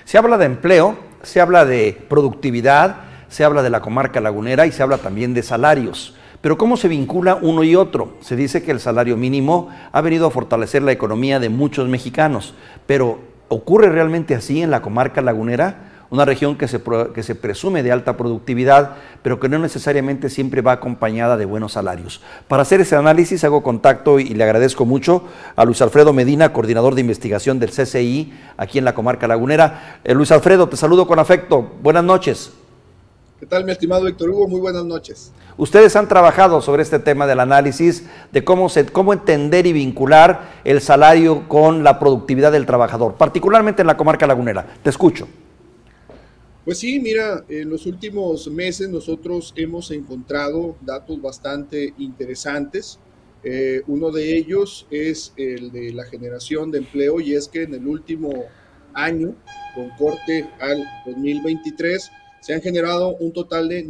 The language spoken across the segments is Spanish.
Se habla de empleo, se habla de productividad, se habla de la comarca lagunera y se habla también de salarios. Pero ¿cómo se vincula uno y otro? Se dice que el salario mínimo ha venido a fortalecer la economía de muchos mexicanos, pero ¿ocurre realmente así en la comarca lagunera? Una región que se presume de alta productividad, pero que no necesariamente siempre va acompañada de buenos salarios. Para hacer ese análisis hago contacto y le agradezco mucho a Luis Alfredo Medina, coordinador de investigación del CCI aquí en la comarca lagunera. Luis Alfredo, te saludo con afecto. Buenas noches. ¿Qué tal, mi estimado Víctor Hugo? Muy buenas noches. Ustedes han trabajado sobre este tema del análisis de cómo entender y vincular el salario con la productividad del trabajador, particularmente en la comarca lagunera. Te escucho. Pues sí, mira, en los últimos meses nosotros hemos encontrado datos bastante interesantes. Uno de ellos es el de la generación de empleo, y es que en el último año, con corte al 2023, se han generado un total de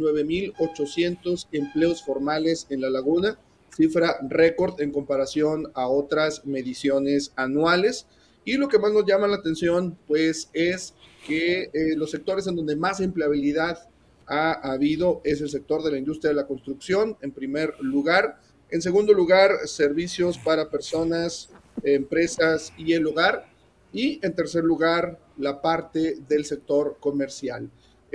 9,800 empleos formales en la laguna, cifra récord en comparación a otras mediciones anuales. Y lo que más nos llama la atención, pues, es que los sectores en donde más empleabilidad ha habido es el sector de la industria de la construcción, en primer lugar. En segundo lugar, servicios para personas, empresas y el hogar. Y en tercer lugar, la parte del sector comercial.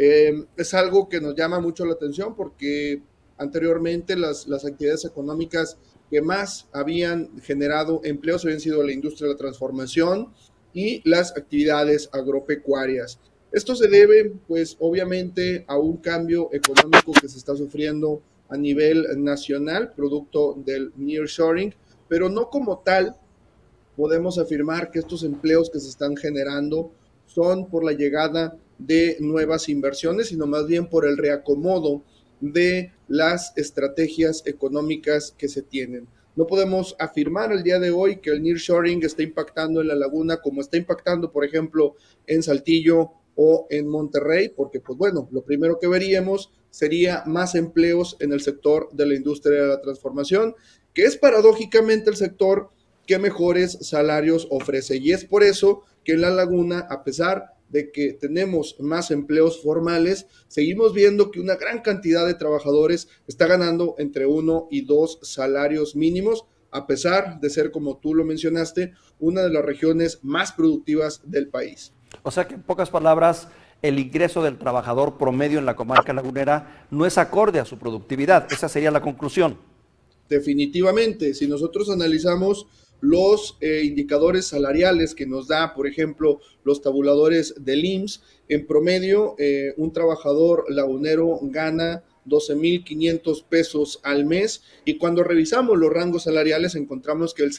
Es algo que nos llama mucho la atención porque anteriormente las actividades económicas que más habían generado empleos habían sido la industria de la transformación y las actividades agropecuarias. Esto se debe, pues, obviamente a un cambio económico que se está sufriendo a nivel nacional, producto del nearshoring, pero no como tal podemos afirmar que estos empleos que se están generando son por la llegada de nuevas inversiones, sino más bien por el reacomodo de las estrategias económicas que se tienen. No podemos afirmar el día de hoy que el nearshoring está impactando en la laguna como está impactando, por ejemplo, en Saltillo o en Monterrey, porque, pues bueno, lo primero que veríamos sería más empleos en el sector de la industria de la transformación, que es paradójicamente el sector que mejores salarios ofrece. Y es por eso que en la laguna, a pesar de que tenemos más empleos formales, seguimos viendo que una gran cantidad de trabajadores está ganando entre 1 y 2 salarios mínimos, a pesar de ser, como tú lo mencionaste, una de las regiones más productivas del país. O sea que, en pocas palabras, el ingreso del trabajador promedio en la comarca lagunera no es acorde a su productividad. Esa sería la conclusión. Definitivamente, si nosotros analizamos los indicadores salariales que nos da, por ejemplo, los tabuladores del IMSS, en promedio, un trabajador lagunero gana 12,500 pesos al mes, y cuando revisamos los rangos salariales encontramos que el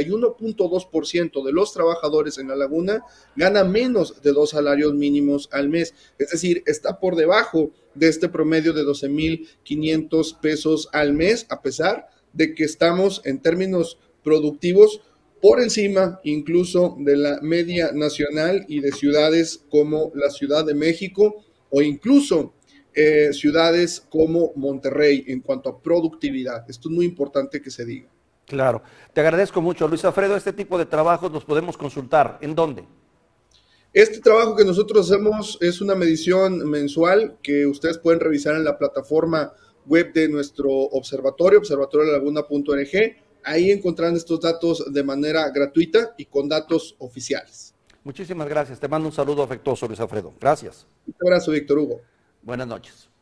71.2% de los trabajadores en la laguna gana menos de 2 salarios mínimos al mes, es decir, está por debajo de este promedio de 12,500 pesos al mes, a pesar de que estamos en términos productivos por encima incluso de la media nacional y de ciudades como la Ciudad de México o incluso ciudades como Monterrey en cuanto a productividad. Esto es muy importante que se diga. Claro. Te agradezco mucho, Luis Alfredo. Este tipo de trabajos los podemos consultar. ¿En dónde? Este trabajo que nosotros hacemos es una medición mensual que ustedes pueden revisar en la plataforma web de nuestro observatorio, observatoriolaguna.org. Ahí encontrarán estos datos de manera gratuita y con datos oficiales. Muchísimas gracias. Te mando un saludo afectuoso, Luis Alfredo. Gracias. Un abrazo, Víctor Hugo. Buenas noches.